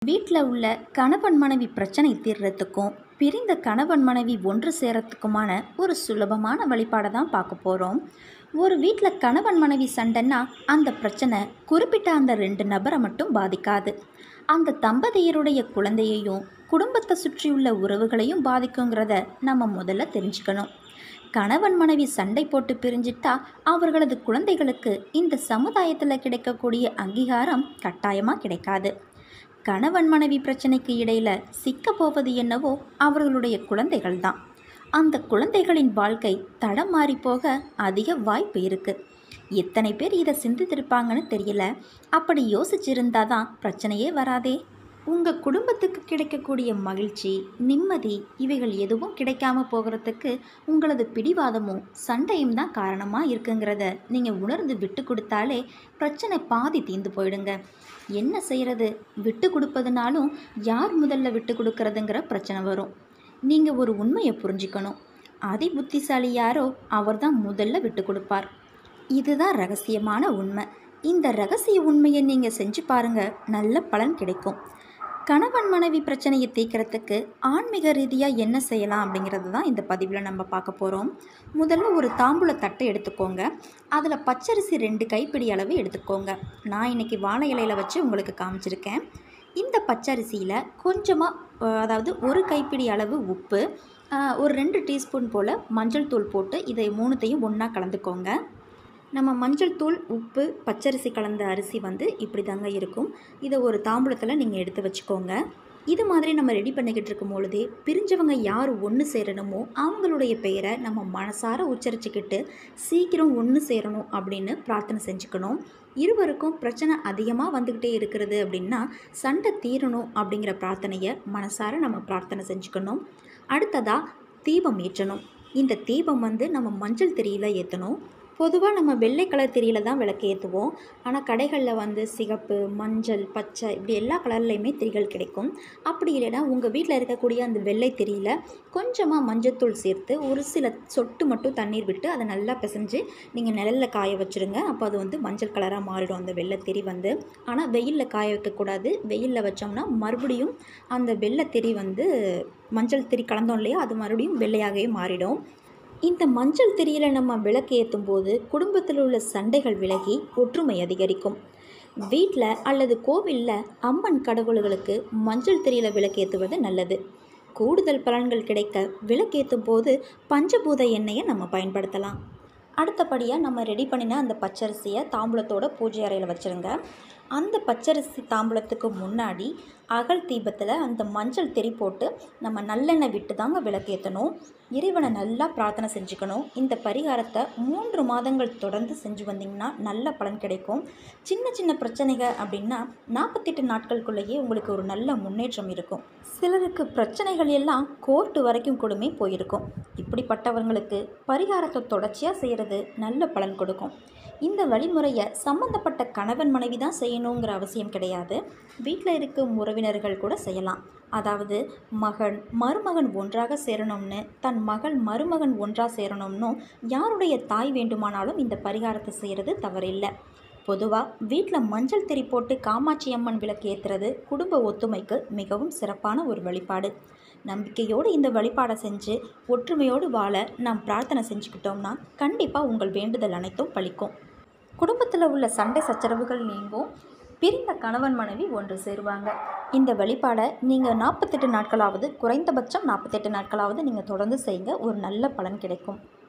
வீட்டில் உள்ள கணவன் மனைவி பிரச்சனை தீர்றதுக்கும் பிரிந்த கணவன் மனைவி ஒன்று சேரத்துக்குமான ஒரு சுலபமான வழிபாடை தான் பார்க்க போகிறோம். ஒரு வீட்டில் கணவன் மனைவி சண்டைன்னா அந்த பிரச்சனை குறிப்பிட்ட அந்த 2 நபரை மட்டும் பாதிக்காது. அந்த தம்பதியருடைய குழந்தையையும் குடும்பத்தை சுற்றியுள்ள உறவுகளையும் பாதிக்குங்கிறத நம்ம முதல்ல தெரிஞ்சுக்கணும். கணவன் மனைவி சண்டை போட்டு பிரிஞ்சிட்டா அவர்களது குழந்தைகளுக்கு இந்த சமுதாயத்தில் கிடைக்கக்கூடிய அங்கீகாரம் கட்டாயமாக கிடைக்காது. கணவன் மனைவி பிரச்சனைக்கு இடையில் சிக்க போவது என்னவோ அவர்களுடைய குழந்தைகள் தான். அந்த குழந்தைகளின் வாழ்க்கை தடம் மாறி போக அதிக வாய்ப்பு இருக்குது. எத்தனை பேர் இதை சிந்தித்திருப்பாங்கன்னு தெரியல. அப்படி யோசிச்சிருந்தாதான் பிரச்சனையே வராதே. உங்கள் குடும்பத்துக்கு கிடைக்கக்கூடிய மகிழ்ச்சி, நிம்மதி இவைகள் எதுவும் கிடைக்காம போகிறதுக்கு உங்களது பிடிவாதமும் சண்டையும் தான் காரணமாக இருக்குங்கிறத நீங்கள் உணர்ந்து விட்டு கொடுத்தாலே பிரச்சனை பாதி தீர்ந்து போயிடுங்க. என்ன செய்கிறது, விட்டு கொடுப்பதுனாலும் யார் முதல்ல விட்டு கொடுக்கறதுங்கிற பிரச்சனை வரும். நீங்கள் ஒரு உண்மையை புரிஞ்சுக்கணும். அதி புத்திசாலி யாரோ அவர் தான் முதல்ல விட்டு கொடுப்பார். இதுதான் ரகசியமான உண்மை. இந்த ரகசிய உண்மையை நீங்கள் செஞ்சு பாருங்கள், நல்ல பலன் கிடைக்கும். கணவன் மனைவி பிரச்சனையை தீர்க்கறதுக்கு ஆன்மீக ரீதியாக என்ன செய்யலாம் அப்படிங்கிறது தான் இந்த பதிவில் நம்ம பார்க்க போகிறோம். முதல்ல ஒரு தாம்பூல தட்டை எடுத்துக்கோங்க. அதில் பச்சரிசி 2 கைப்பிடி அளவு எடுத்துக்கோங்க. நான் இன்றைக்கி வாழை இலையில் வச்சு உங்களுக்கு காமிச்சிருக்கேன். இந்த பச்சரிசியில் கொஞ்சமாக, அதாவது 1 கைப்பிடி அளவு உப்பு, ஒரு 2 டீஸ்பூன் போல் மஞ்சள் தூள் போட்டு இதை 3த்தையும் ஒன்றா கலந்துக்கோங்க. நம்ம மஞ்சள் தூள், உப்பு, பச்சரிசி கலந்த அரிசி இப்படி தாங்க இருக்கும். இதை ஒரு தாம்பூலத்தில் நீங்கள் எடுத்து வச்சுக்கோங்க. இது மாதிரி நம்ம ரெடி பண்ணிக்கிட்டு இருக்கும் பொழுதே பிரிஞ்சவங்க யார் ஒன்று சேரணுமோ அவங்களுடைய பெயரை நம்ம மனசார உச்சரிச்சுக்கிட்டு சீக்கிரம் ஒன்று சேரணும் அப்படின்னு பிரார்த்தனை செஞ்சுக்கணும். இருவருக்கும் பிரச்சனை அதிகமாக வந்துக்கிட்டே இருக்கிறது அப்படின்னா சண்டை தீரணும் அப்படிங்கிற பிரார்த்தனையை மனசார நம்ம பிரார்த்தனை செஞ்சுக்கணும். அடுத்ததாக தீபம் ஏற்றணும். இந்த தீபம் நம்ம மஞ்சள் திரியில் ஏற்றணும். பொதுவாக நம்ம வெள்ளை கலர் திரியில் தான் விளக்கு ஏற்றுவோம். ஆனால் கடைகளில் சிகப்பு, மஞ்சள், பச்சை இப்படி எல்லா கலர்லேயுமே திரிகள் கிடைக்கும். அப்படி இல்லைன்னா உங்கள் வீட்டில் இருக்கக்கூடிய அந்த வெள்ளை திரியில் கொஞ்சமாக மஞ்சத்தூள் சேர்த்து ஒரு சில சொட்டு மட்டும் தண்ணீர் விட்டு அதை நல்லா பிசைஞ்சு நீங்கள் நிழலில் காய வச்சுருங்க. அப்போ அது மஞ்சள் கலராக மாறிடும் அந்த வெள்ளை திரி. ஆனால் வெயிலில் காய வைக்கக்கூடாது. வெயிலில் வச்சோம்னா மறுபடியும் அந்த வெள்ளை திரி மஞ்சள் திரி கலந்தோம் இல்லையா, அது மறுபடியும் வெள்ளையாகவே மாறிடும். இந்த மஞ்சள் திரியில் நம்ம விளக்கு ஏற்றும் போது குடும்பத்தில் உள்ள சண்டைகள் விலகி ஒற்றுமை அதிகரிக்கும். வீட்டில் அல்லது கோவிலில் அம்மன் கடவுள்களுக்கு மஞ்சள் திரியில் விளக்கேற்றுவது நல்லது. கூடுதல் பலன்கள் கிடைக்க விளக்கேற்றும் போது பஞ்சபூத எண்ணெயை நம்ம பயன்படுத்தலாம். அடுத்தபடியாக நம்ம ரெடி பண்ணின அந்த பச்சரிசியை தாம்பூலத்தோட பூஜை அறையில் வச்சுருங்க. அந்த பச்சரிசி தாம்பூலத்துக்கு முன்னாடி அகல் தீபத்தில் அந்த மஞ்சள் திரி போட்டு நம்ம நல்லெண்ணெய் விட்டு தாங்க விளக்கேற்றணும். இறைவனை நல்லா பிரார்த்தனை செஞ்சுக்கணும். இந்த பரிகாரத்தை 3 மாதங்கள் தொடர்ந்து செஞ்சு வந்தீங்கன்னா நல்ல பலன் கிடைக்கும். சின்ன சின்ன பிரச்சனைகள் அப்படின்னா 48 நாட்களுக்குள்ளேயே உங்களுக்கு ஒரு நல்ல முன்னேற்றம் இருக்கும். சிலருக்கு பிரச்சனைகள் எல்லாம் கோர்ட்டு வரைக்கும் கொடுமை போயிருக்கும். இப்படிப்பட்டவங்களுக்கு பரிகாரத்தை தொடர்ச்சியாக செய்கிறது நல்ல பலன் கொடுக்கும். இந்த வழிமுறையை சம்பந்தப்பட்ட கணவன் மனைவி தான் செய்யணுங்கிற அவசியம் கிடையாது. வீட்டில் இருக்கும் உறவினர்கள் கூட செய்யலாம். அதாவது மகன் மருமகன் ஒன்றாக சேரணும்னு, தன் மகள் மருமகன் ஒன்றாக சேரணும்னு யாருடைய தாய் வேண்டுமானாலும் இந்த பரிகாரத்தை செய்கிறது தவறில்லை. பொதுவாக வீட்டில் மஞ்சள் திரி போட்டு காமாட்சி அம்மன் விளக்கு ஏற்றுறது குடும்ப ஒத்துமைக்கு மிகவும் சிறப்பான ஒரு வழிபாடு. நம்பிக்கையோடு இந்த வழிபாடை செஞ்சு ஒற்றுமையோடு வாழ நாம் பிரார்த்தனை செஞ்சுக்கிட்டோம்னா கண்டிப்பாக உங்கள் வேண்டுதல் அனைத்தும் பலிக்கும். குடும்பத்தில் உள்ள சண்டை சச்சரவுகள் நீங்கும். பிரிந்த கணவன் மனைவி ஒன்று சேருவாங்க. இந்த வழிபாடை நீங்கள் 48 நாட்களாவது, குறைந்தபட்சம் 48 நாட்களாவது நீங்கள் தொடர்ந்து செய்யுங்க. ஒரு நல்ல பலன் கிடைக்கும்.